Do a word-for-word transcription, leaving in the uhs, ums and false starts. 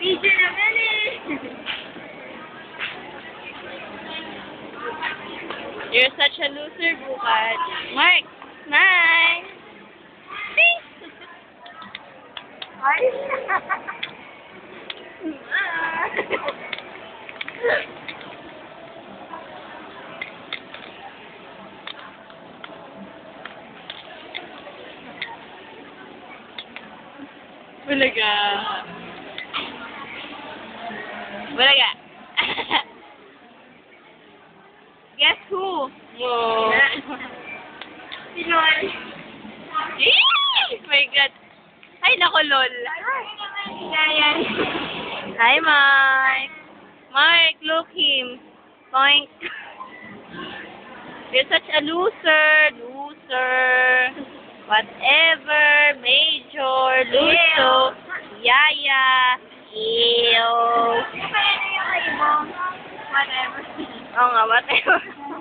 Video naman eh. You're such a loser, Bukat. Mark, smile. See? Ay. Bulaga. Bulaga. Guess who? Whoa. Sinol. Eee! My God. Ay, nako, lol. Yan. Hi, Mark. Mark, look him. Boink. You're such a loser. Loser. Whatever. Major. Luso. Yaya. Ew. Kaya na yung ibang whatever. Oo nga, whatever.